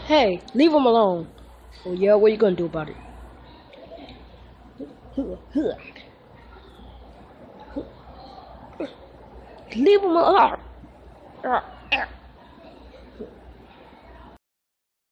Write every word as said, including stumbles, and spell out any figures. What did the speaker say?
Hey, leave him alone. Oh yeah, what are you gonna do about it? Leave him alone.